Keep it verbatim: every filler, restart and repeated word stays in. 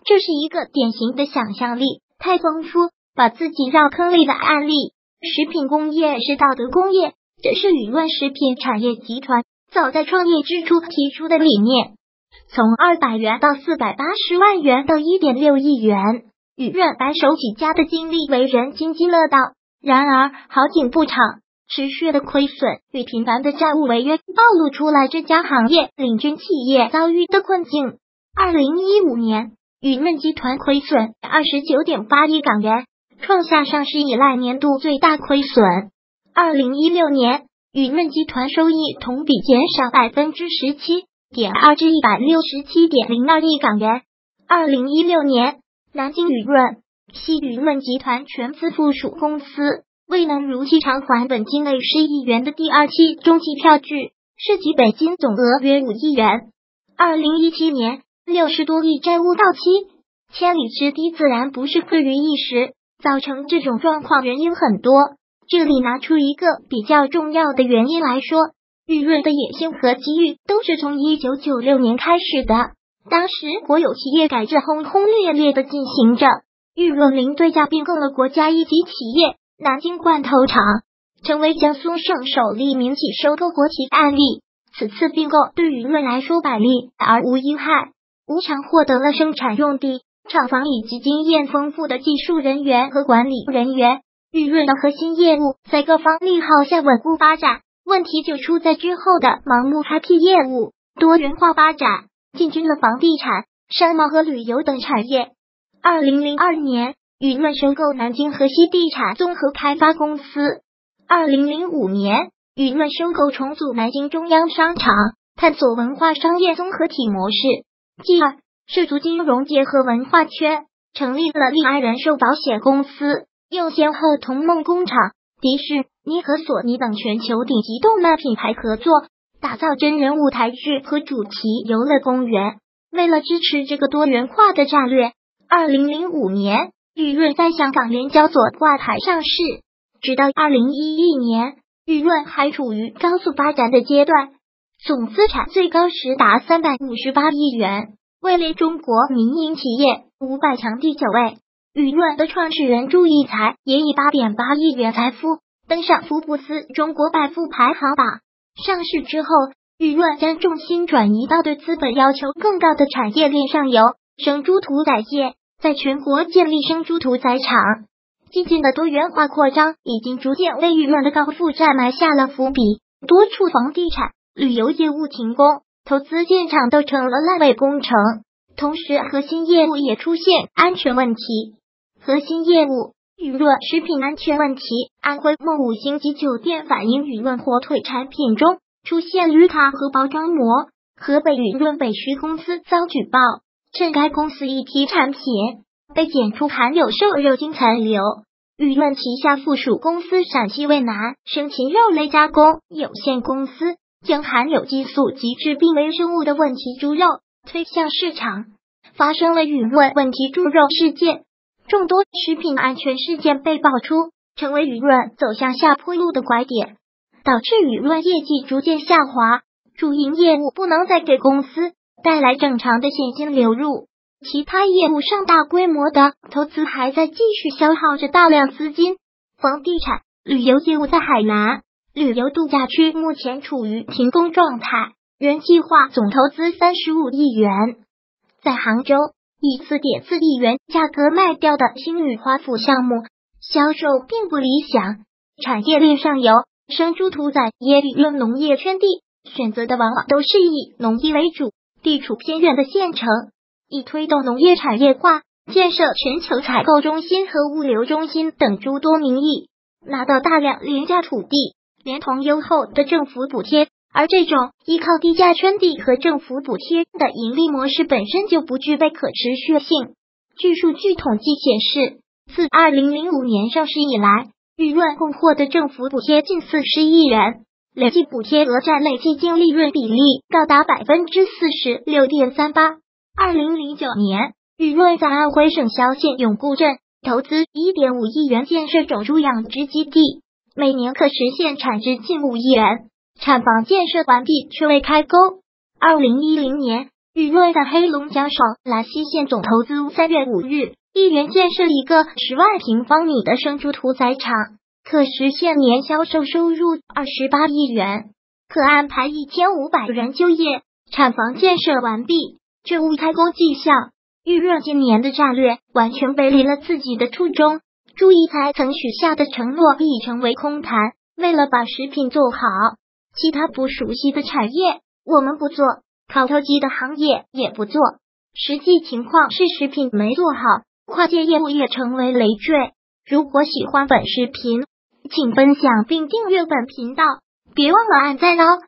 这是一个典型的想象力太丰富，把自己绕坑里的案例。食品工业是道德工业，这是宇润食品产业集团早在创业之初提出的理念。从二百元到四百八十万元到 一点六亿元，宇润白手起家的经历为人津津乐道。然而好景不长，持续的亏损与频繁的债务违约暴露出来这家行业领军企业遭遇的困境。二零一五年，宇润集团亏损 二十九点八亿港元，创下上市以来年度最大亏损。二零一六年，宇润集团收益同比减少 百分之十七点二 至 一百六十七点零二亿港元。二零一六年，南京宇润系宇润集团全资附属公司未能如期偿还本金累十亿元的第二期中期票据，涉及本金总额约五亿元。二零一七年，六十多亿债务到期，千里之堤自然不是溃于一时，造成这种状况原因很多。这里拿出一个比较重要的原因来说，宇润的野心和机遇都是从一九九六年开始的。当时国有企业改制轰轰烈烈的进行着，宇润零对价并购了国家一级企业南京罐头厂，成为江苏省首例民企收购国企案例。此次并购对宇润来说百利而无一害，无偿获得了生产用地、厂房以及经验丰富的技术人员和管理人员。宇润的核心业务在各方利好下稳固发展，问题就出在之后的盲目开辟业务，多元化发展，进军了房地产、商贸和旅游等产业。二零零二年，宇润收购南京河西地产综合开发公司。二零零五年，宇润收购重组南京中央商场，探索文化商业综合体模式。继而，涉足金融结合文化圈，成立了利安人寿保险公司，又先后同梦工厂、迪士尼和索尼等全球顶级动漫品牌合作，打造真人舞台剧和主题游乐公园。为了支持这个多元化的战略，二零零五年，宇润在香港联交所挂牌上市。直到二零一一年，宇润还处于高速发展的阶段，总资产最高时达三百五十八亿元，位列中国民营企业五百强第九位。宇润的创始人祝义才也以 八点八亿元财富登上福布斯中国百富排行榜。上市之后，宇润将重心转移到对资本要求更高的产业链上游，生猪屠宰业在全国建立生猪屠宰场。激进的多元化扩张已经逐渐为宇润的高负债埋下了伏笔，多处房地产、旅游业务停工，投资建厂都成了烂尾工程。同时，核心业务也出现安全问题。核心业务宇润食品安全问题，安徽某五星级酒店反映宇润火腿产品中出现铝卡和包装膜。河北宇润北区公司遭举报，称该公司一批产品被检出含有瘦肉精残留。宇润旗下附属公司陕西渭南生禽肉类加工有限公司将含有激素及致病微生物的问题猪肉推向市场，发生了宇润问题猪肉事件。众多食品安全事件被爆出，成为宇润走向下坡路的拐点，导致宇润业绩逐渐下滑，主营业务不能再给公司带来正常的现金流入，其他业务上大规模的投资还在继续消耗着大量资金。房地产、旅游业务在海南旅游度假区目前处于停工状态，原计划总投资三十五亿元。在杭州以 四点四亿元价格卖掉的星宇华府项目销售并不理想。产业链上游生猪屠宰业宇润农业圈地选择的往往都是以农业为主，地处偏远的县城，以推动农业产业化，建设全球采购中心和物流中心等诸多名义，拿到大量廉价土地，连同优厚的政府补贴。而这种依靠低价圈地和政府补贴的盈利模式本身就不具备可持续性。据数据统计显示，自二零零五年上市以来，宇润共获得政府补贴近四十亿元，累计补贴额占累计净利润比例高达 百分之四十六点三八。二零零九年，宇润在安徽省萧县永固镇投资 一点五亿元建设种猪养殖基地，每年可实现产值近五亿元。产房建设完毕却未开工。二零一零年， 舆论的黑龙江省兰溪县总投资三月五日，一元建设一个十万平方米的生猪屠宰场，可实现年销售收入二十八亿元，可安排一千五百人就业。产房建设完毕，却无开工迹象。预热今年的战略完全背离了自己的初衷，朱一才曾许下的承诺已成为空谈。为了把食品做好，其他不熟悉的产业我们不做，烤头鸡的行业也不做。实际情况是食品没做好，跨界业务也成为累赘。如果喜欢本视频，请分享并订阅本频道，别忘了按赞哦。